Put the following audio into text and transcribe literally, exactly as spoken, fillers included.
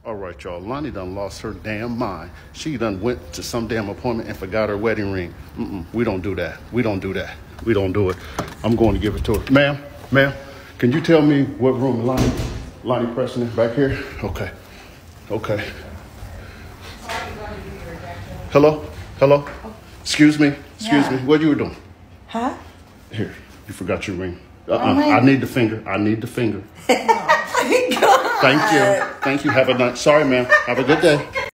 All right, y'all. Lani done lost her damn mind. She done went to some damn appointment and forgot her wedding ring. Mm-mm, we don't do that. We don't do that. We don't do it. I'm going to give it to her. Ma'am, ma'am, can you tell me what room Lani, Lani Preston is back here? Okay. Okay. Hello? Hello? Excuse me? Excuse Yeah. me. What you were doing? Huh? Here, you forgot your ring. Uh-uh. Oh, my- I need the finger. I need the finger. Oh, my God. Thank you. Thank you. Have a nice. Sorry, ma'am. Have a good day.